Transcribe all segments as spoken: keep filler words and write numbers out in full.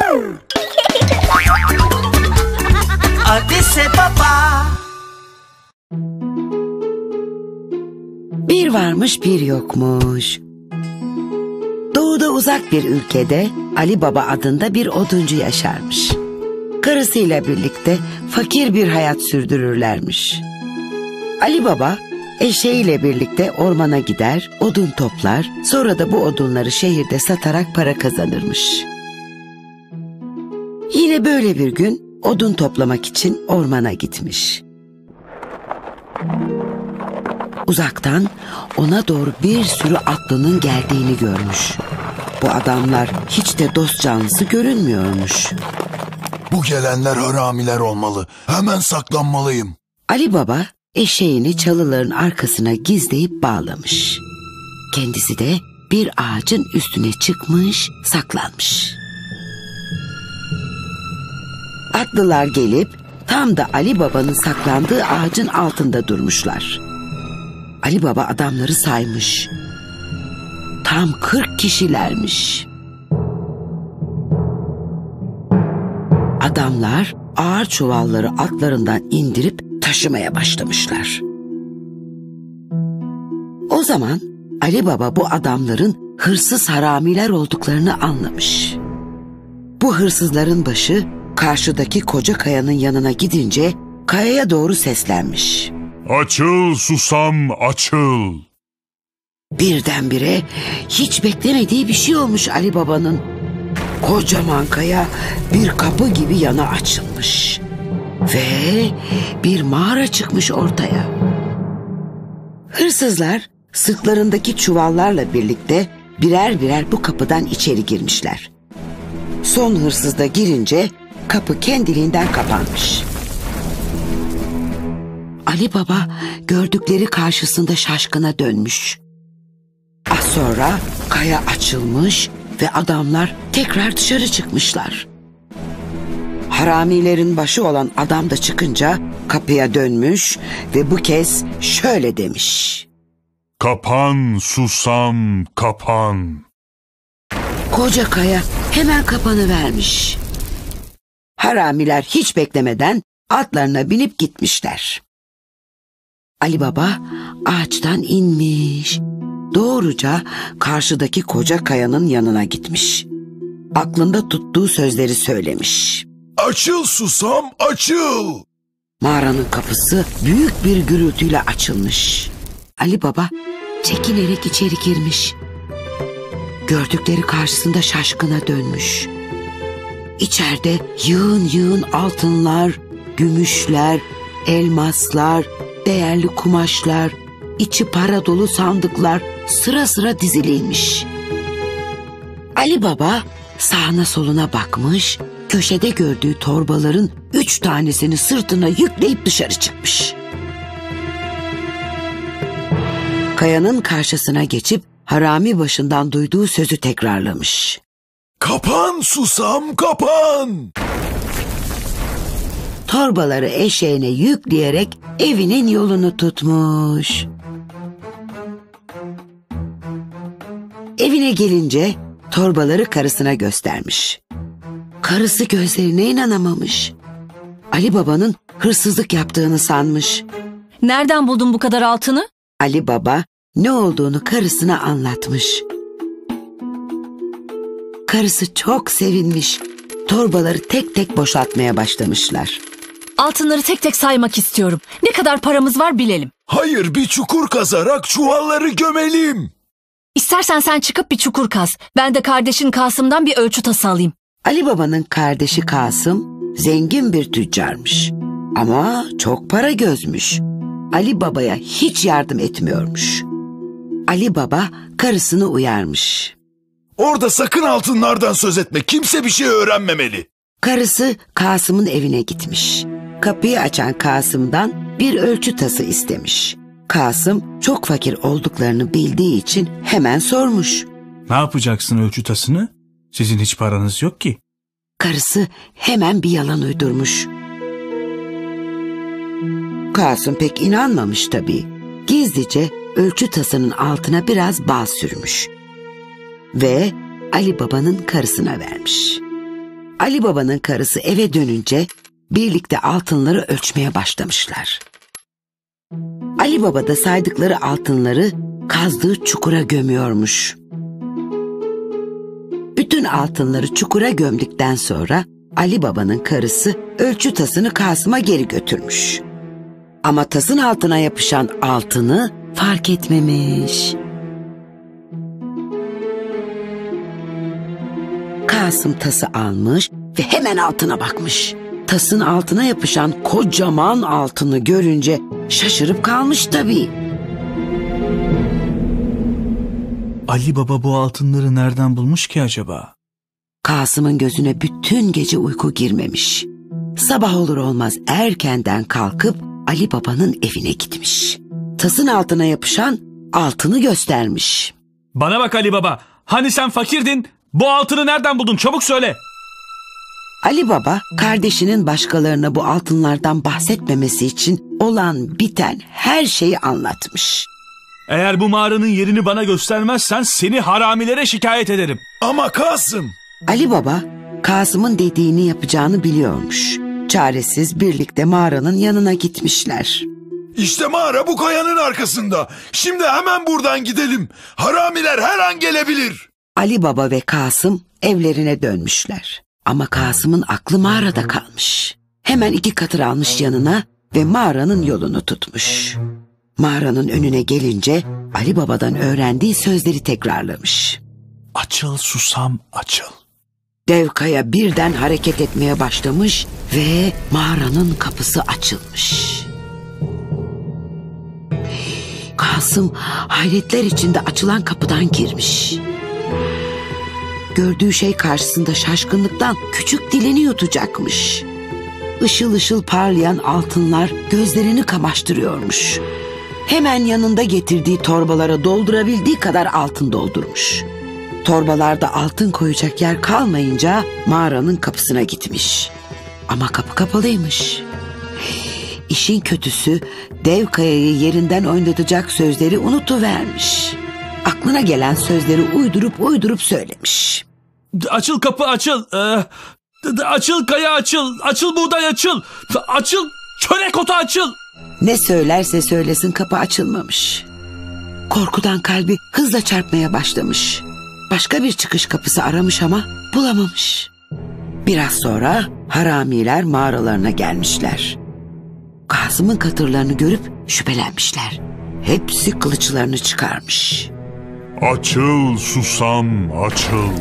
Adise Baba. Bir varmış bir yokmuş. Doğuda uzak bir ülkede Ali Baba adında bir oduncu yaşarmış. Karısıyla birlikte fakir bir hayat sürdürürlermiş. Ali Baba eşeğiyle birlikte ormana gider, odun toplar, sonra da bu odunları şehirde satarak para kazanırmış. Yine böyle bir gün odun toplamak için ormana gitmiş. Uzaktan ona doğru bir sürü atlının geldiğini görmüş. Bu adamlar hiç de dost canlısı görünmüyormuş. Bu gelenler haramiler olmalı. Hemen saklanmalıyım. Ali Baba eşeğini çalıların arkasına gizleyip bağlamış. Kendisi de bir ağacın üstüne çıkmış, saklanmış. Atlılar gelip tam da Ali Baba'nın saklandığı ağacın altında durmuşlar. Ali Baba adamları saymış. Tam kırk kişilermiş. Adamlar ağır çuvalları atlarından indirip taşımaya başlamışlar. O zaman Ali Baba bu adamların hırsız haramiler olduklarını anlamış. Bu hırsızların başı karşıdaki koca kayanın yanına gidince kayaya doğru seslenmiş. Açıl susam, açıl. Birdenbire hiç beklemediği bir şey olmuş Ali Baba'nın. Kocaman kaya bir kapı gibi yana açılmış. Ve bir mağara çıkmış ortaya. Hırsızlar sırtlarındaki çuvallarla birlikte birer birer bu kapıdan içeri girmişler. Son hırsız da girince kapı kendiliğinden kapanmış. Ali Baba gördükleri karşısında şaşkına dönmüş. Az sonra kaya açılmış ve adamlar tekrar dışarı çıkmışlar. Haramilerin başı olan adam da çıkınca kapıya dönmüş ve bu kez şöyle demiş. Kapan susam, kapan. Koca kaya hemen kapanıvermiş. Haramiler hiç beklemeden atlarına binip gitmişler. Ali Baba ağaçtan inmiş, doğruca karşıdaki koca kayanın yanına gitmiş. Aklında tuttuğu sözleri söylemiş. Açıl susam, açıl. Mağaranın kapısı büyük bir gürültüyle açılmış. Ali Baba çekinerek içeri girmiş. Gördükleri karşısında şaşkına dönmüş. İçeride yığın yığın altınlar, gümüşler, elmaslar, değerli kumaşlar, içi para dolu sandıklar sıra sıra diziliymiş. Ali Baba sağına soluna bakmış, köşede gördüğü torbaların üç tanesini sırtına yükleyip dışarı çıkmış. Kayanın karşısına geçip harami başından duyduğu sözü tekrarlamış. Kapan susam, kapan. Torbaları eşeğine yükleyerek evinin yolunu tutmuş. Evine gelince torbaları karısına göstermiş. Karısı gözlerine inanamamış. Ali Baba'nın hırsızlık yaptığını sanmış. Nereden buldun bu kadar altını? Ali Baba ne olduğunu karısına anlatmış. Karısı çok sevinmiş. Torbaları tek tek boşaltmaya başlamışlar. Altınları tek tek saymak istiyorum. Ne kadar paramız var bilelim. Hayır, bir çukur kazarak çuvalları gömelim. İstersen sen çıkıp bir çukur kaz. Ben de kardeşin Kasım'dan bir ölçü tası alayım. Ali Baba'nın kardeşi Kasım zengin bir tüccarmış. Ama çok para gözmüş. Ali Baba'ya hiç yardım etmiyormuş. Ali Baba karısını uyarmış. Orada sakın altınlardan söz etme. Kimse bir şey öğrenmemeli. Karısı Kasım'ın evine gitmiş. Kapıyı açan Kasım'dan bir ölçü tası istemiş. Kasım çok fakir olduklarını bildiği için hemen sormuş. Ne yapacaksın ölçü tasını? Sizin hiç paranız yok ki. Karısı hemen bir yalan uydurmuş. Kasım pek inanmamış tabii. Gizlice ölçü tasının altına biraz bal sürmüş. Ve Ali Baba'nın karısına vermiş. Ali Baba'nın karısı eve dönünce birlikte altınları ölçmeye başlamışlar. Ali Baba da saydıkları altınları kazdığı çukura gömüyormuş. Bütün altınları çukura gömdükten sonra Ali Baba'nın karısı ölçü tasını Kasım'a geri götürmüş. Ama tasın altına yapışan altını fark etmemiş. Kasım tası almış ve hemen altına bakmış. Tasın altına yapışan kocaman altını görünce şaşırıp kalmış tabii. Ali Baba bu altınları nereden bulmuş ki acaba? Kasım'ın gözüne bütün gece uyku girmemiş. Sabah olur olmaz erkenden kalkıp Ali Baba'nın evine gitmiş. Tasın altına yapışan altını göstermiş. Bana bak Ali Baba, hani sen fakirdin, bu altını nereden buldun, çabuk söyle. Ali Baba kardeşinin başkalarına bu altınlardan bahsetmemesi için olan biten her şeyi anlatmış. Eğer bu mağaranın yerini bana göstermezsen seni haramilere şikayet ederim. Ama Kasım. Ali Baba Kasım'ın dediğini yapacağını biliyormuş. Çaresiz birlikte mağaranın yanına gitmişler. İşte mağara bu kayanın arkasında. Şimdi hemen buradan gidelim. Haramiler her an gelebilir. Ali Baba ve Kasım evlerine dönmüşler. Ama Kasım'ın aklı mağarada kalmış. Hemen iki katır almış yanına ve mağaranın yolunu tutmuş. Mağaranın önüne gelince Ali Baba'dan öğrendiği sözleri tekrarlamış. Açıl susam açıl. Dev kaya birden hareket etmeye başlamış ve mağaranın kapısı açılmış. Kasım hayretler içinde açılan kapıdan girmiş. Gördüğü şey karşısında şaşkınlıktan küçük dilini yutacakmış. Işıl ışıl parlayan altınlar gözlerini kamaştırıyormuş. Hemen yanında getirdiği torbalara doldurabildiği kadar altın doldurmuş. Torbalarda altın koyacak yer kalmayınca mağaranın kapısına gitmiş. Ama kapı kapalıymış. İşin kötüsü dev kayayı yerinden oynatacak sözleri unutuvermiş. Aklına gelen sözleri uydurup uydurup söylemiş. Açıl kapı açıl. Ee, açıl kaya açıl. Açıl buğday açıl. Açıl çörek otu açıl. Ne söylerse söylesin kapı açılmamış. Korkudan kalbi hızla çarpmaya başlamış. Başka bir çıkış kapısı aramış ama bulamamış. Biraz sonra haramiler mağaralarına gelmişler. Kasım'ın katırlarını görüp şüphelenmişler. Hepsi kılıçlarını çıkarmış. Açıl susam açıl.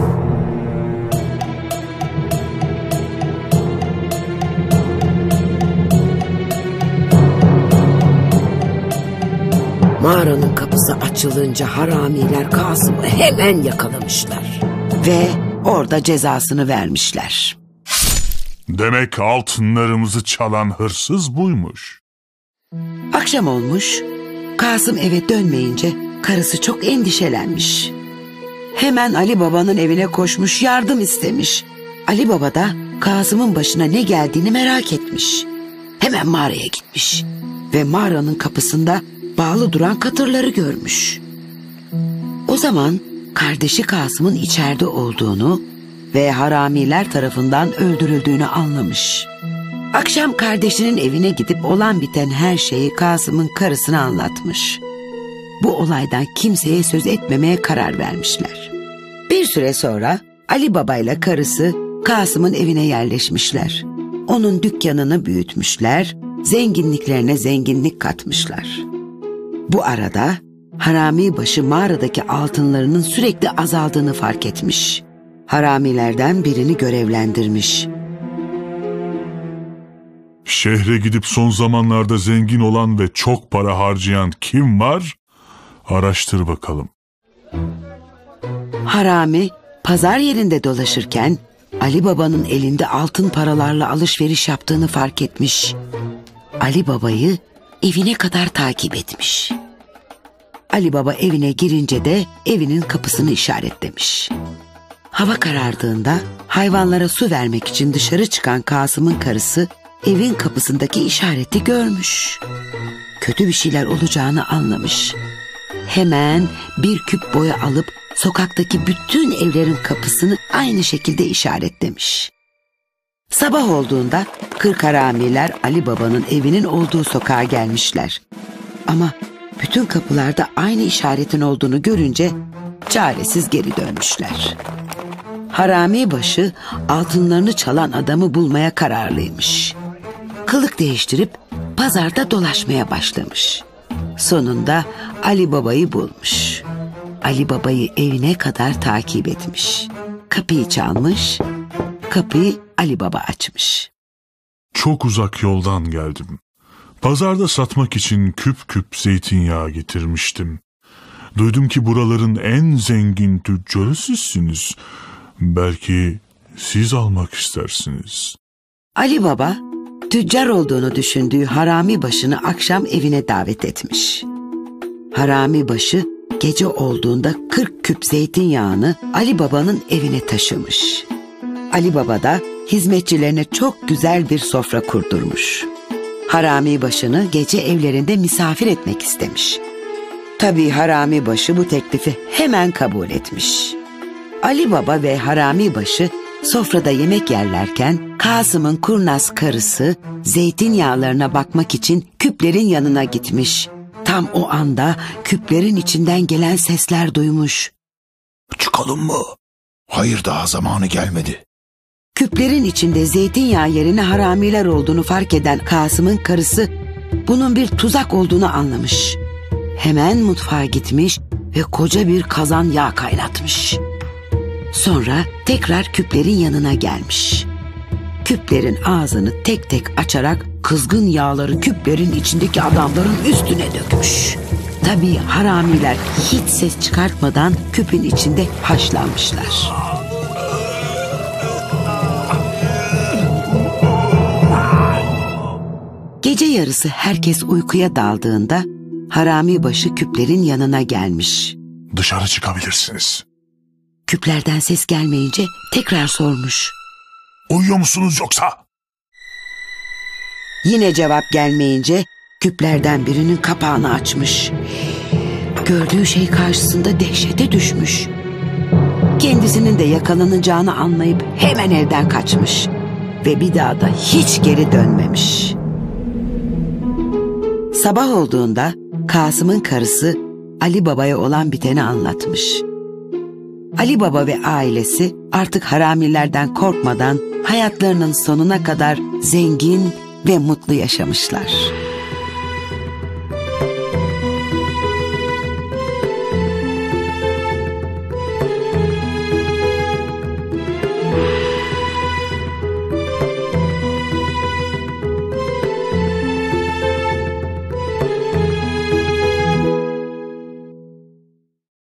Mağaranın kapısı açılınca haramiler Kasım'ı hemen yakalamışlar. Ve orada cezasını vermişler. Demek altınlarımızı çalan hırsız buymuş. Akşam olmuş, Kasım eve dönmeyince karısı çok endişelenmiş. Hemen Ali Baba'nın evine koşmuş, yardım istemiş. Ali Baba da Kasım'ın başına ne geldiğini merak etmiş. Hemen mağaraya gitmiş ve mağaranın kapısında bağlı duran katırları görmüş. O zaman kardeşi Kasım'ın içeride olduğunu ve haramiler tarafından öldürüldüğünü anlamış. Akşam kardeşinin evine gidip olan biten her şeyi Kasım'ın karısına anlatmış. Bu olaydan kimseye söz etmemeye karar vermişler. Bir süre sonra Ali Baba ile karısı Kasım'ın evine yerleşmişler. Onun dükkanını büyütmüşler, zenginliklerine zenginlik katmışlar. Bu arada harami başı mağaradaki altınlarının sürekli azaldığını fark etmiş. Haramilerden birini görevlendirmiş. Şehre gidip son zamanlarda zengin olan ve çok para harcayan kim var? Araştır bakalım. Harami pazar yerinde dolaşırken Ali Baba'nın elinde altın paralarla alışveriş yaptığını fark etmiş. Ali Baba'yı evine kadar takip etmiş. Ali Baba evine girince de evinin kapısını işaretlemiş. Hava karardığında hayvanlara su vermek için dışarı çıkan Kasım'ın karısı evin kapısındaki işareti görmüş. Kötü bir şeyler olacağını anlamış. Hemen bir küp boya alıp sokaktaki bütün evlerin kapısını aynı şekilde işaretlemiş. Sabah olduğunda kırk haramiler Ali Baba'nın evinin olduğu sokağa gelmişler. Ama bütün kapılarda aynı işaretin olduğunu görünce çaresiz geri dönmüşler. Harami başı altınlarını çalan adamı bulmaya kararlıymış. Kılık değiştirip pazarda dolaşmaya başlamış. Sonunda Ali Baba'yı bulmuş. Ali Baba'yı evine kadar takip etmiş. Kapıyı çalmış, kapıyı Ali Baba açmış. Çok uzak yoldan geldim. Pazarda satmak için küp küp zeytinyağı getirmiştim. Duydum ki buraların en zengin tüccarı sizsiniz. Belki siz almak istersiniz. Ali Baba, tüccar olduğunu düşündüğü harami başını akşam evine davet etmiş. Harami başı gece olduğunda kırk küp zeytinyağını Ali Baba'nın evine taşımış. Ali Baba da hizmetçilerine çok güzel bir sofra kurdurmuş. Harami başını gece evlerinde misafir etmek istemiş. Tabii harami başı bu teklifi hemen kabul etmiş. Ali Baba ve harami başı sofrada yemek yerlerken Kasım'ın kurnaz karısı zeytinyağlarına bakmak için küplerin yanına gitmiş. Tam o anda küplerin içinden gelen sesler duymuş. Çıkalım mı? Hayır, daha zamanı gelmedi. Küplerin içinde zeytinyağı yerine haramiler olduğunu fark eden Kasım'ın karısı bunun bir tuzak olduğunu anlamış. Hemen mutfağa gitmiş ve koca bir kazan yağ kaynatmış. Sonra tekrar küplerin yanına gelmiş. Küplerin ağzını tek tek açarak kızgın yağları küplerin içindeki adamların üstüne dökmüş. Tabii haramiler hiç ses çıkartmadan küpün içinde haşlanmışlar. Gece yarısı herkes uykuya daldığında harami başı küplerin yanına gelmiş. Dışarı çıkabilirsiniz. Küplerden ses gelmeyince tekrar sormuş. Uyuyor musunuz yoksa? Yine cevap gelmeyince küplerden birinin kapağını açmış. Gördüğü şey karşısında dehşete düşmüş. Kendisinin de yakalanacağını anlayıp hemen evden kaçmış. Ve bir daha da hiç geri dönmemiş. Sabah olduğunda Kasım'ın karısı Ali Baba'ya olan biteni anlatmış. Ali Baba ve ailesi artık haramilerden korkmadan hayatlarının sonuna kadar zengin ve mutlu yaşamışlar.